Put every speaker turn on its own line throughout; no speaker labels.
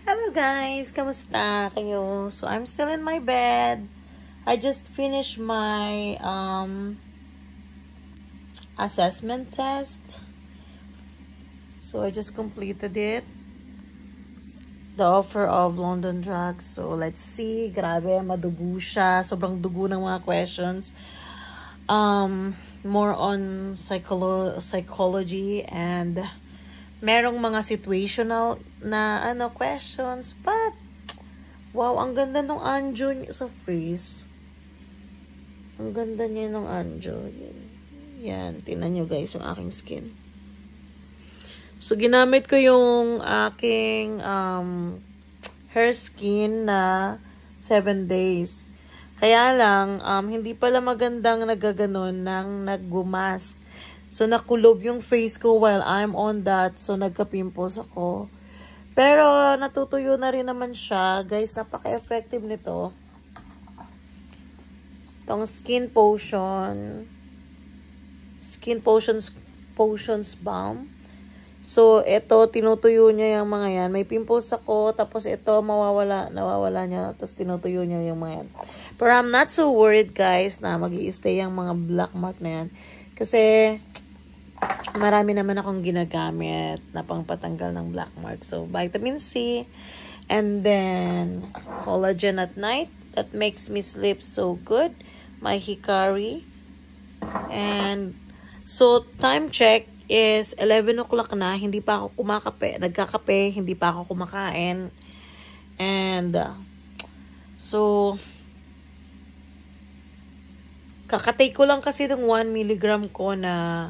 Hello guys! Kamusta kayo? So, I'm still in my bed. I just finished my assessment test. So, I just completed it. The offer of London drugs. So, let's see. Grabe, madugo siya. Sobrang dugo ng mga questions. More on psychology and merong mga situational na questions, but wow, ang ganda nung anjo sa face. Ang ganda niya nung anjo. Yan, tingnan nyo guys yung aking skin. So ginamit ko yung aking hair skin na 7 days. Kaya lang hindi pala magandang nagaganon nang nagbumask. So, nakulob yung face ko while I'm on that. So, nagka-pimples ako. Pero, natutuyo na rin naman siya. Guys, napaka-effective nito. Itong Skin Potion. Skin Potions Balm. So, ito, tinutuyo niya yung mga yan. May pimples ako. Tapos, ito, nawawala niya. Tapos, tinutuyo niya yung mga yan. Pero, I'm not so worried, guys, na mag-i-stay yung mga black mark na yan. Kasi, marami naman akong ginagamit na pangpatanggal ng black mark. So, vitamin C. And then, collagen at night. That makes me sleep so good. My hikari. And, so, time check is 11 o'clock na. Hindi pa ako nagkakape. Hindi pa ako kumakain. And, so, kakatake ko lang kasi ng 1 milligram ko na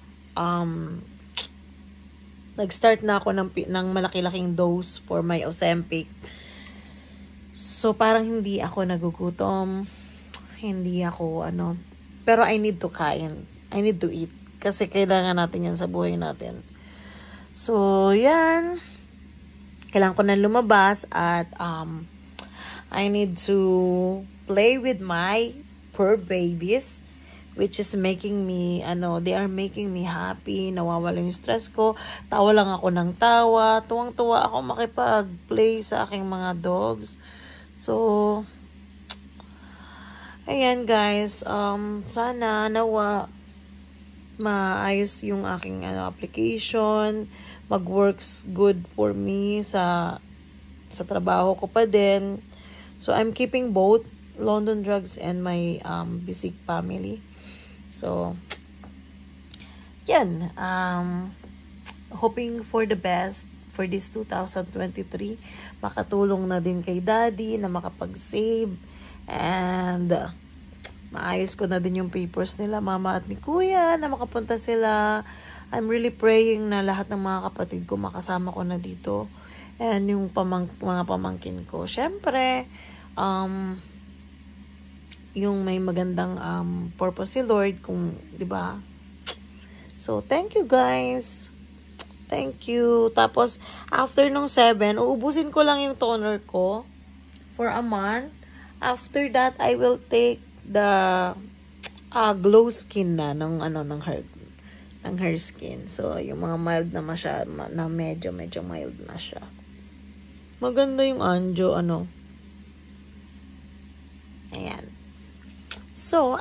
nag-start na ako ng malaki-laking dose for my Ozempic. So, parang hindi ako nagugutom. Hindi ako, pero I need to kain. I need to eat. Kasi kailangan natin yan sa buhay natin. So, yan. Kailangan ko na lumabas at I need to play with my fur babies. Which is making me, they are making me happy. Nawawala yung stress ko. Tawa lang ako ng tawa. Tuwang-tuwa ako makipag-play sa aking mga dogs. So, ayan guys. Sana, nawa, maayos yung aking application. Mag-works good for me sa trabaho ko pa din. So, I'm keeping both London drugs and my basic family. So, yan. Hoping for the best for this 2023. Makatulong na din kay Daddy na makapag-save. And, maayos ko na din yung papers nila, Mama at ni Kuya, na makapunta sila. I'm really praying na lahat ng mga kapatid ko makasama ko na dito. And yung mga pamangkin ko. Siyempre, yung may magandang purpose si Lord, kung, di ba? So, thank you guys. Thank you. Tapos, after nung 7, uubusin ko lang yung toner ko for a month. After that, I will take the glow skin na ng hair skin. So, yung mga mild na na medyo mild na siya. Maganda yung anjo, Ayan. So,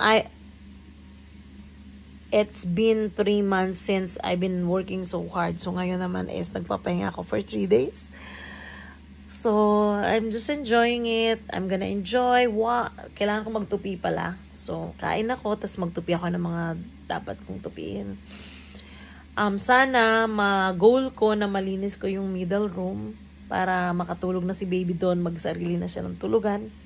it's been 3 months since I've been working so hard. So, ngayon naman is nagpapahinga ako for 3 days. So, I'm just enjoying it. I'm gonna enjoy. Kailangan ko magtupi pala. So, kain ako, tapos magtupi ako ng mga dapat kong tupiin. Sana, ma-goal ko na malinis ko yung middle room para makatulog na si baby doon, magsarili na siya ng tulugan.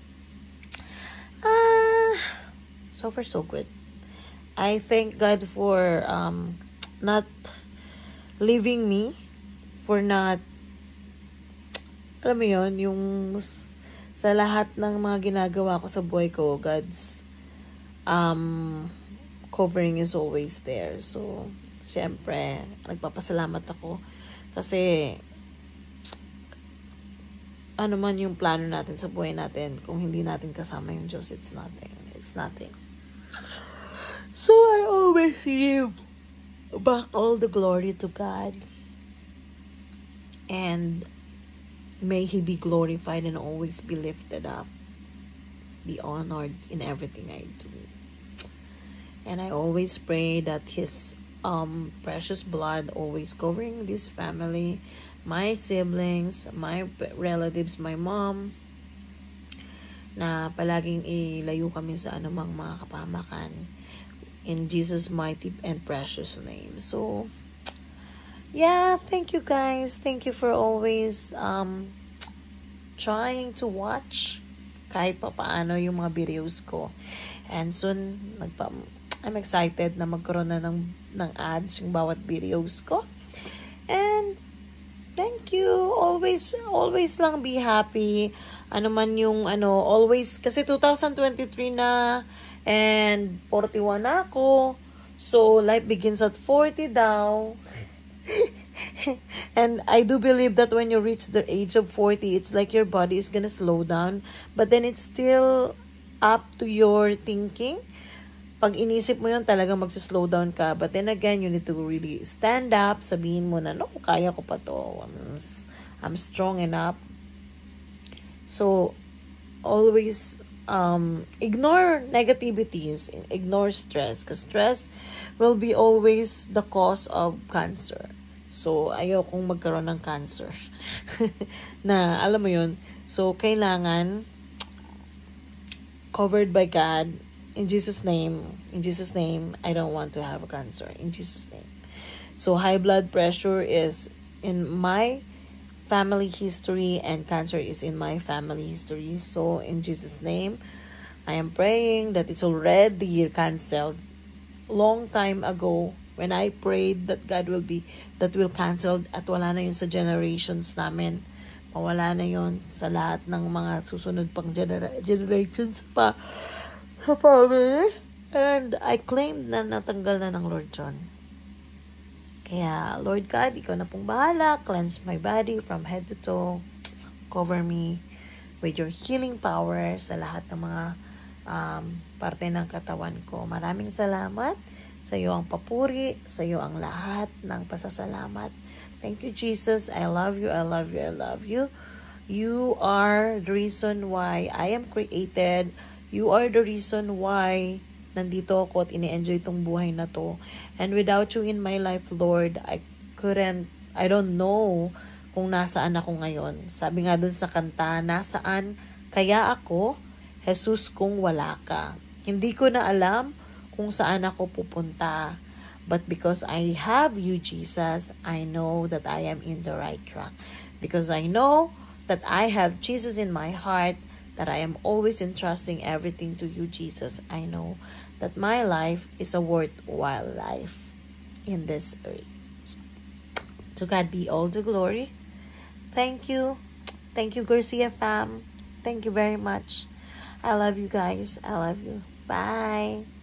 So far, so good. I thank God for not leaving me, for not, alam mo yun, yung sa lahat ng mga ginagawa ko sa buhay ko, God's covering is always there. So, syempre, nagpapasalamat ako kasi ano man yung plano natin sa buhay natin, kung hindi natin kasama yung Diyos, it's nothing. It's nothing. So, I always give back all the glory to God. And May He be glorified and always be lifted up, be honored in everything I do. And I always pray that His precious blood always covering this family, my siblings, my relatives, my mom, na palaging ilayo kami sa anumang mga kapamakan. In Jesus' mighty and precious name. So, yeah, thank you guys. Thank you for always trying to watch kahit pa paano yung mga videos ko. And soon, I'm excited na magkaroon na ng ads yung bawat videos ko. And thank you. Always lang be happy. Ano man yung always, kasi 2023 na, and 41 na ako. So, life begins at 40 daw. And I do believe that when you reach the age of 40, it's like your body is gonna slow down. But then it's still up to your thinking. Pag inisip mo yun, talagang magsislow down ka. But then again, you need to really stand up. Sabihin mo na, no, kaya ko pa to. I'm strong enough. So, always ignore negativities, ignore stress, because stress will be always the cause of cancer. So, ayaw kong magkaroon ng cancer. Na, alam mo yun. So, kailangan covered by God. In Jesus' name, I don't want to have a cancer. In Jesus' name. So, high blood pressure is in my family history, and cancer is in my family history. So, in Jesus' name, I am praying that it's already canceled. Long time ago, when I prayed that God will cancel, at wala na yun sa generations namin. Mawala na yun sa lahat ng mga susunod pang generations pa sa family. And I claimed na natanggal na ng Lord John. Kaya, Lord God, ikaw na pong bahala. Cleanse my body from head to toe. Cover me with your healing power sa lahat ng mga parte ng katawan ko. Maraming salamat. Sa iyo ang papuri. Sa iyo ang lahat ng pasasalamat. Thank you, Jesus. I love you. I love you. I love you. You are the reason why I am created. You are the reason why nandito ako at ini-enjoy itong buhay na to. And without you in my life, Lord, I don't know kung nasaan ako ngayon. Sabi nga dun sa kanta, nasaan kaya ako, Jesus, kung wala ka. Hindi ko na alam kung saan ako pupunta. But because I have you, Jesus, I know that I am in the right track. Because I know that I have Jesus in my heart, that I am always entrusting everything to you, Jesus. I know that my life is a worthwhile life in this earth. To God be all the glory. Thank you. Thank you, Garcia fam. Thank you very much. I love you guys. I love you. Bye.